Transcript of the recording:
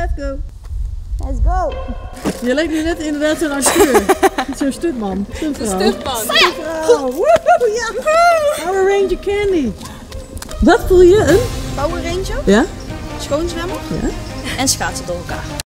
let's go. Let's go. Je lijkt nu net inderdaad zo'n acteur. Zo'n stutman. Stutvrouw. Stutvrouw. Woehoe, ja. Power Ranger Candy. Wat voel je? Een Power Ranger. Ja? Schoonzwemmer. Ja. En schaatsen door elkaar.